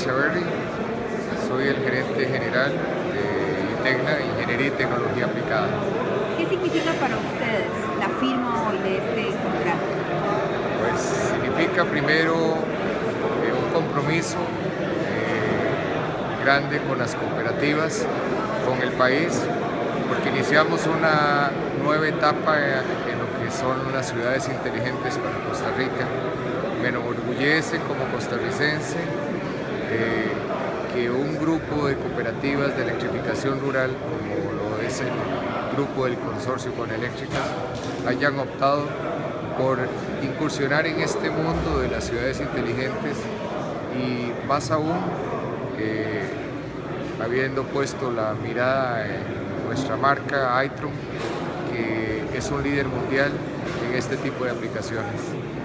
Echaverri, soy el gerente general de ITECNA, Ingeniería y Tecnología Aplicada. ¿Qué significa para ustedes la firma hoy de este contrato? Pues significa primero un compromiso grande con las cooperativas, con el país, porque iniciamos una nueva etapa en lo que son las ciudades inteligentes para Costa Rica. Me enorgullece como costarricense que un grupo de cooperativas de electrificación rural, como lo es el grupo del consorcio Coneléctricas, hayan optado por incursionar en este mundo de las ciudades inteligentes y más aún habiendo puesto la mirada en nuestra marca Itron, que es un líder mundial en este tipo de aplicaciones.